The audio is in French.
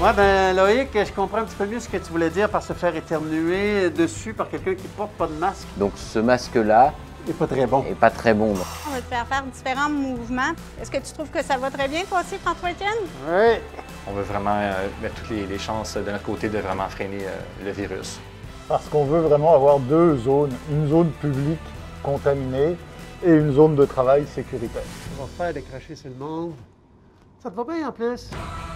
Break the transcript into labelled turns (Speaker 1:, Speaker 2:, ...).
Speaker 1: Ouais, ben Loïc, je comprends un petit peu mieux ce que tu voulais dire par se faire éternuer dessus par quelqu'un qui porte pas de masque.
Speaker 2: Donc ce masque-là
Speaker 1: Il est pas très bon.
Speaker 2: est pas très bon.
Speaker 3: On va te faire faire différents mouvements. Est-ce que tu trouves que ça va très bien, toi aussi, François-Étienne?
Speaker 1: Oui.
Speaker 4: On veut vraiment mettre toutes les chances de notre côté de vraiment freiner le virus.
Speaker 5: Parce qu'on veut vraiment avoir deux zones, une zone publique contaminée et une zone de travail sécuritaire.
Speaker 1: On va faire décrocher sur le monde. Ça te va bien en plus?